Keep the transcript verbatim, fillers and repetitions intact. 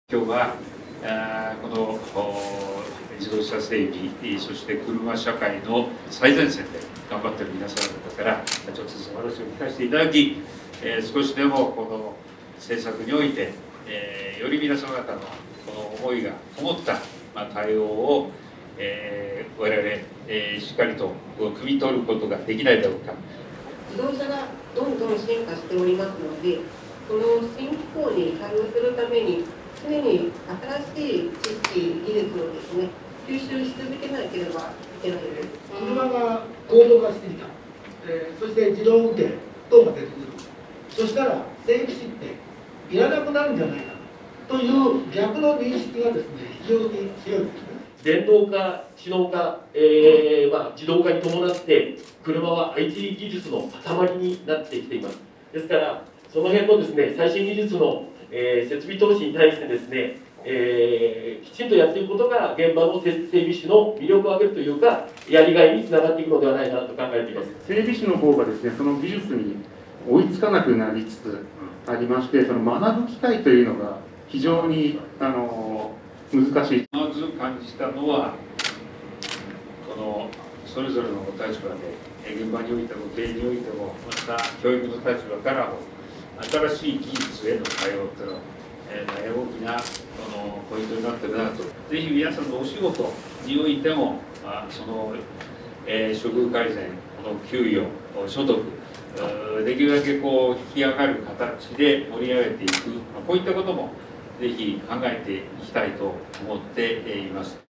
今日はあこの自動車整備、そして車社会の最前線で頑張っている皆様方から直接お話を聞かせていただき、えー、少しでもこの政策において、えー、より皆様方のこの思いがこもった、まあ、対応を、えー、我々、えー、しっかりと汲み取ることができないだろうか。 自動車がどんどん進化しておりますので、この新機構に対応するために常に新しい知識、技術をですね、吸収し続けなければいけないです。 車が高度化してきた、えー、そして自動運転等が出てくる、そしたら整備士っていらなくなるんじゃないかという逆の認識がですね、非常に強いですね。 電動化、知能化、えーまあ、自動化に伴って車は アイティー 技術の塊になってきています。ですからその辺のですね、最新技術のえー、設備投資に対してですね、えー、きちんとやっていくことが現場の整備士の魅力を上げるというか、やりがいにつながっていくのではないかなと考えています。 整備士の方がですね、その技術に追いつかなくなりつつありまして、その学ぶ機会というのが非常にあの難しい。 まず感じたのは、このそれぞれのお立場で、現場においても経営においても、また教育の立場からも、新しい技術への対応というのは、えー、大変大きなこのポイントになっているなと。ぜひ皆さんのお仕事においても、まあ、その、えー、処遇改善、この給与、所得、できるだけこう引き上がる形で盛り上げていく、まあ、こういったこともぜひ考えていきたいと思っています。